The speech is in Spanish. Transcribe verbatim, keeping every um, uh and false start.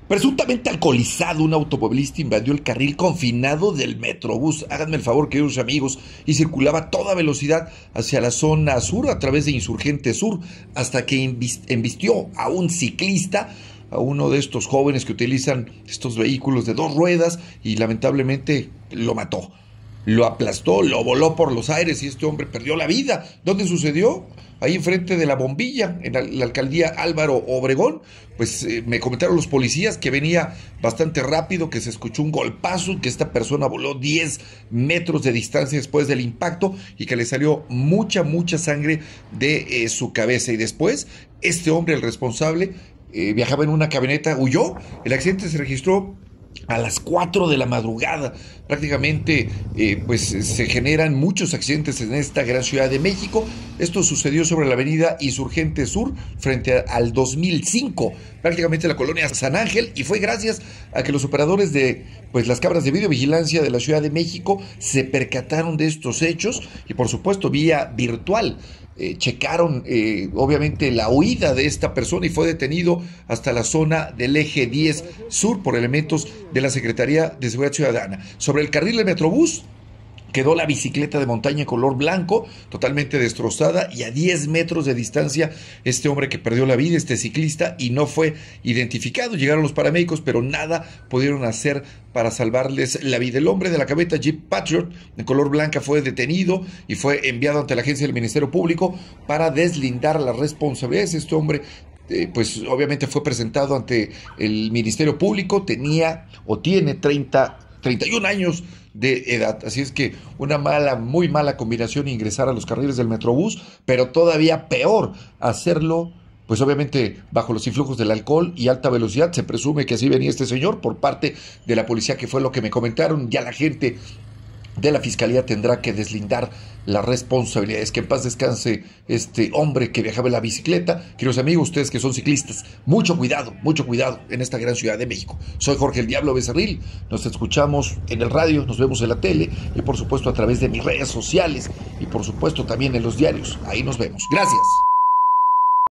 Presuntamente alcoholizado, un automovilista invadió el carril confinado del Metrobús. Háganme el favor, queridos amigos, y circulaba a toda velocidad hacia la zona sur a través de Insurgente Sur, hasta que embistió a un ciclista, a uno de estos jóvenes que utilizan estos vehículos de dos ruedas, y lamentablemente lo mató. Lo aplastó, lo voló por los aires y este hombre perdió la vida. ¿Dónde sucedió? Ahí enfrente de la Bombilla, en la, la alcaldía Álvaro Obregón. Pues eh, me comentaron los policías que venía bastante rápido, que se escuchó un golpazo, que esta persona voló diez metros de distancia después del impacto y que le salió mucha, mucha sangre de eh, su cabeza. Y después, este hombre, el responsable, eh, viajaba en una camioneta, huyó. El accidente se registró a las cuatro de la madrugada. Prácticamente eh, pues se generan muchos accidentes en esta gran ciudad de México. Esto sucedió sobre la avenida Insurgente Sur frente a, al dos mil cinco, prácticamente la colonia San Ángel, y fue gracias a que los operadores de pues las cámaras de videovigilancia de la Ciudad de México se percataron de estos hechos y por supuesto vía virtual Eh, checaron eh, obviamente la huida de esta persona y fue detenido hasta la zona del eje diez sur por elementos de la Secretaría de Seguridad Ciudadana. Sobre el carril del Metrobús quedó la bicicleta de montaña color blanco, totalmente destrozada, y a diez metros de distancia este hombre que perdió la vida, este ciclista, y no fue identificado. Llegaron los paramédicos, pero nada pudieron hacer para salvarles la vida. El hombre de la camioneta Jeep Patriot de color blanca fue detenido y fue enviado ante la agencia del Ministerio Público para deslindar las responsabilidades. Este hombre Eh, pues obviamente fue presentado ante el Ministerio Público, tenía o tiene treinta, treinta y un años de edad, así es que una mala, muy mala combinación ingresar a los carriles del Metrobús, pero todavía peor hacerlo pues obviamente bajo los influjos del alcohol y alta velocidad. Se presume que así venía este señor por parte de la policía, que fue lo que me comentaron. Ya la gente de la Fiscalía tendrá que deslindar las responsabilidades. Que en paz descanse este hombre que viajaba en la bicicleta. Queridos amigos, ustedes que son ciclistas, mucho cuidado, mucho cuidado en esta gran ciudad de México. Soy Jorge el Diablo Becerril, nos escuchamos en el radio, nos vemos en la tele y por supuesto a través de mis redes sociales y por supuesto también en los diarios. Ahí nos vemos. Gracias.